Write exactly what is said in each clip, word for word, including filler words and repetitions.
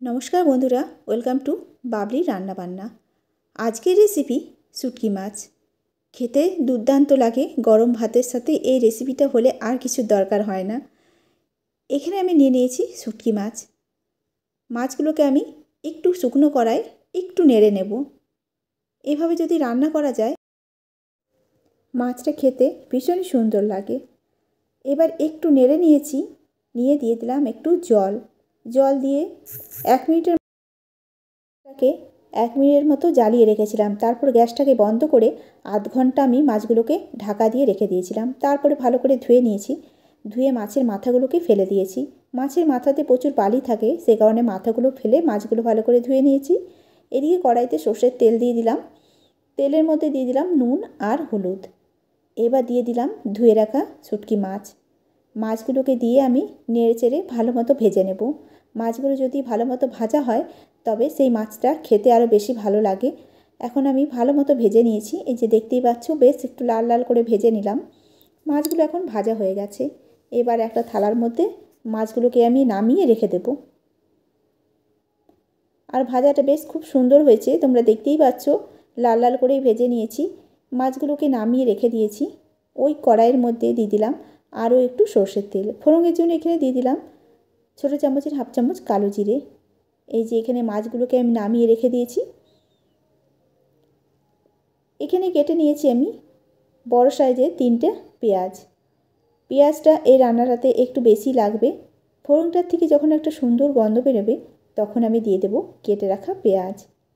नमस्कार बंधुरा welcome to Babli रान्ना बान्ना। आजकेर रेसिपि शुटकी माछ। खेते दुर्दान्त लागे गरम भातेर साथे এই রেসিপিটা হলে আর কিছু দরকার হয় না। এখানে আমি নিয়ে নিয়েছি শুটকি মাছ। মাছগুলোকে আমি একটু শুকনো কড়ায় একটু নেড়ে নেব। এভাবে যদি রান্না করা যায় মাছটা খেতে ভীষণ সুন্দর লাগে। এবার একটু নেড়ে নিয়েছি, নিয়ে দিয়ে দিলাম একটু জল। জল দিয়ে এক মিনিটের গ্যাসটাকে এক মিনিটের মতো জ্বালিয়ে রেখেছিলাম। তারপর গ্যাসটাকে বন্ধ করে আধ ঘন্টা আমি মাছগুলোকে ঢাকা দিয়ে রেখে দিয়েছিলাম। তারপরে ভালো করে ধুয়ে নিয়েছি। ধুয়ে মাছের মাথাগুলোকে ফেলে দিয়েছি। মাছের মাথাতে প্রচুর বালি থাকে, সে কারণে মাথাগুলো ফেলে মাছগুলো ভালো করে ধুয়ে নিয়েছি। এদিকে কড়াইতে সর্ষের তেল দিয়ে দিলাম। তেলের মধ্যে দিয়ে দিলাম নুন আর হলুদ। এবার দিয়ে দিলাম ধুয়ে রাখা শুটকি মাছ। মাছগুলোকে দিয়ে আমি নেড়ে চেড়ে ভালো মতো ভেজে নেব। মাছগুলো যদি ভালো মতো ভাজা হয় তবে সেই মাছটা খেতে আরও বেশি ভালো লাগে। এখন আমি ভালো মতো ভেজে নিয়েছি। এই যে দেখতেই পাচ্ছ, বেশ একটু লাল লাল করে ভেজে নিলাম। মাছগুলো এখন ভাজা হয়ে গেছে। এবার একটা থালার মধ্যে মাছগুলোকে আমি নামিয়ে রেখে দেব। আর ভাজাটা বেশ খুব সুন্দর হয়েছে, তোমরা দেখতেই পাচ্ছ, লাল লাল করেই ভেজে নিয়েছি। মাছগুলোকে নামিয়ে রেখে দিয়েছি। ওই কড়াইয়ের মধ্যে দিয়ে দিলাম আরও একটু সর্ষের তেল। ফোড়নের জন্য এখানে দিয়ে দিলাম ছোটো চামচের হাফ চামচ কালো জিরে। এই যে এখানে মাছগুলোকে আমি নামিয়ে রেখে দিয়েছি। এখানে কেটে নিয়েছি আমি বড় সাইজের তিনটে পেঁয়াজ। পেঁয়াজটা এই রান্নাটাতে একটু বেশি লাগবে। ফোড়নটার থেকে যখন একটা সুন্দর গন্ধ বেরোবে তখন আমি দিয়ে দেব কেটে রাখা পেঁয়াজ।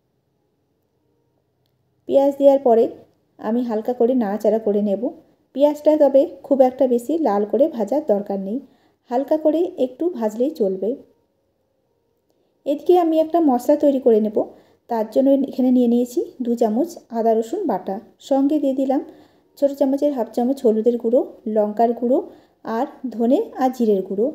পেঁয়াজ দেওয়ার পরে আমি হালকা করে নাড়াচাড়া করে নেব। পেঁয়াজটা তবে খুব একটা বেশি লাল করে ভাজার দরকার নেই, হালকা করে একটু ভাজলেই চলবে। এদিকে আমি একটা মশলা তৈরি করে নেব। তার জন্য এখানে নিয়ে নিয়েছি দু চামচ আদা রসুন বাটা। সঙ্গে দিয়ে দিলাম ছোটো চামচের হাফ চামচ হলুদের গুঁড়ো, লঙ্কার গুঁড়ো আর ধনে আর জিরের গুঁড়ো।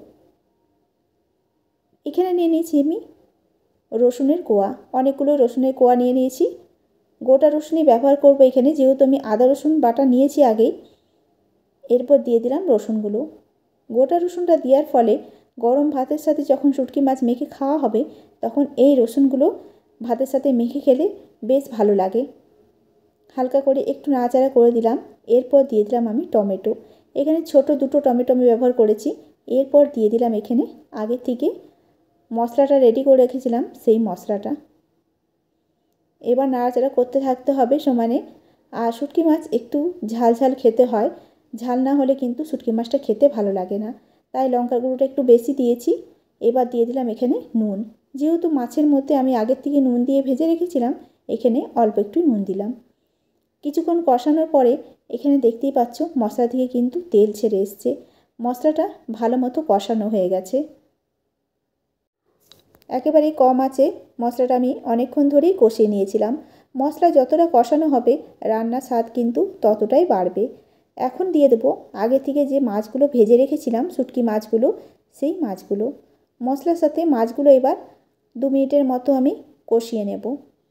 এখানে নিয়ে নিয়েছি আমি রসুনের কোয়া। অনেকগুলো রসুনের কোয়া নিয়ে নিয়েছি। গোটা রসুনই ব্যবহার করব এখানে, যেহেতু আমি আদা রসুন বাটা নিয়েছি আগেই। এরপর দিয়ে দিলাম রসুনগুলো। গোটা রসুনটা দেওয়ার ফলে গরম ভাতের সাথে যখন শুটকি মাছ মেখে খাওয়া হবে তখন এই রসুনগুলো ভাতের সাথে মেখে খেলে বেশ ভালো লাগে। হালকা করে একটু নাড়াচাড়া করে দিলাম। এরপর দিয়ে দিলাম আমি টমেটো। এখানে ছোট দুটো টমেটো আমি ব্যবহার করেছি। এরপর দিয়ে দিলাম এখানে আগে থেকে মশলাটা রেডি করে রেখেছিলাম সেই মশলাটা। এবার নাড়াচাড়া করতে থাকতে হবে সমানে। আর শুটকি মাছ একটু ঝাল ঝাল খেতে হয়, ঝাল না হলে কিন্তু শুটকি মাছটা খেতে ভালো লাগে না, তাই লঙ্কার গুঁড়োটা একটু বেশি দিয়েছি। এবার দিয়ে দিলাম এখানে নুন। যেহেতু মাছের মধ্যে আমি আগের থেকে নুন দিয়ে ভেজে রেখেছিলাম, এখানে অল্প একটু নুন দিলাম। কিছুক্ষণ কষানোর পরে এখানে দেখতেই পাচ্ছ মশলা থেকে কিন্তু তেল ছেড়ে এসছে। মশলাটা ভালো মতো কষানো হয়ে গেছে। একেবারে কম আঁচে মশলাটা আমি অনেকক্ষণ ধরেই কষিয়ে নিয়েছিলাম। মশলা যতটা কষানো হবে রান্নার স্বাদ কিন্তু ততটাই বাড়বে। এখন দিয়ে দেবো আগে থেকে যে মাছগুলো ভেজে রেখেছিলাম, শুটকি মাছগুলো, সেই মাছগুলো। মশলার সাথে মাছগুলো এবার দু মিনিটের মতো আমি কষিয়ে নেব।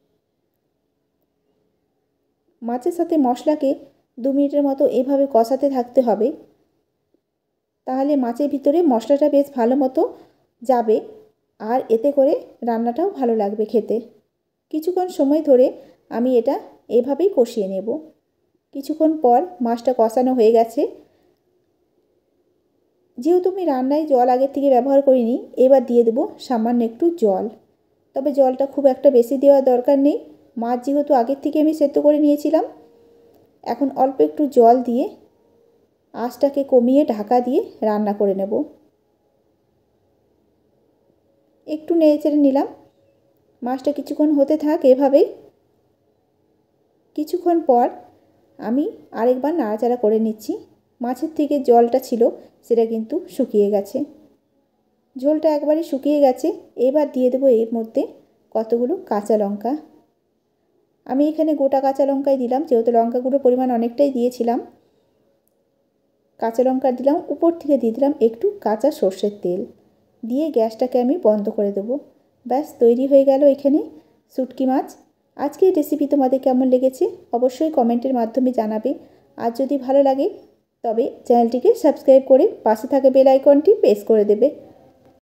মাছের সাথে মশলাকে দু মিনিটের মতো এভাবে কষাতে থাকতে হবে, তাহলে মাছের ভিতরে মশলাটা বেশ ভালো মতো যাবে আর এতে করে রান্নাটাও ভালো লাগবে খেতে। কিছুক্ষণ সময় ধরে আমি এটা এভাবেই কষিয়ে নেব। কিছুক্ষণ পর মাছটা কষানো হয়ে গেছে। যেহেতু আমি রান্নায় জল আগের থেকে ব্যবহার করিনি, এবার দিয়ে দেবো সামান্য একটু জল। তবে জলটা খুব একটা বেশি দেওয়ার দরকার নেই, মাছ যেহেতু আগের থেকে আমি সেদ্ধ করে নিয়েছিলাম। এখন অল্প একটু জল দিয়ে আঁচটাকে কমিয়ে ঢাকা দিয়ে রান্না করে নেব। একটু নেড়ে চেড়ে নিলাম। মাছটা কিছুক্ষণ হতে থাক এভাবেই। কিছুক্ষণ পর আমি আরেকবার নাড়াচাড়া করে নিচ্ছি। মাছের থেকে জলটা ছিল সেটা কিন্তু শুকিয়ে গেছে, ঝোলটা একবারে শুকিয়ে গেছে। এবার দিয়ে দেবো এর মধ্যে কতগুলো কাঁচা লঙ্কা। আমি এখানে গোটা কাঁচা লঙ্কাই দিলাম, যেহেতু লঙ্কাগুলোর পরিমাণ অনেকটাই দিয়েছিলাম। কাঁচা লঙ্কা দিলাম, উপর থেকে দিয়ে দিলাম একটু কাঁচা সর্ষের তেল দিয়ে গ্যাসটাকে আমি বন্ধ করে দেবো। ব্যাস তৈরি হয়ে গেল এখানে শুটকি মাছ। আজকের রেসিপি তোমাদের কেমন লেগেছে অবশ্যই কমেন্টের মাধ্যমে জানাবে। আর যদি ভালো লাগে তবে চ্যানেলটিকে সাবস্ক্রাইব করে পাশে থাকা বেল আইকনটি প্রেস করে দেবে।